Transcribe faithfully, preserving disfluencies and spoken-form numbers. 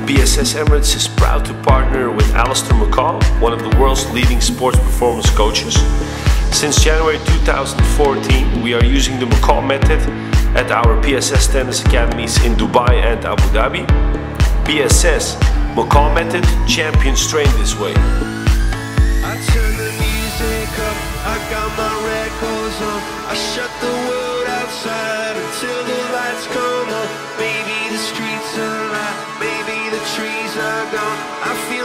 B S S Emirates is proud to partner with Alistair McCall, one of the world's leading sports performance coaches. Since January two thousand fourteen, we are using the McCall method at our P S S tennis academies in Dubai and Abu Dhabi. P S S, McCall method, champions train this way. I turn the music up, I got my records on. I shut the world outside until the lights come on. Maybe the streets are alive, maybe the trees are gone. I feel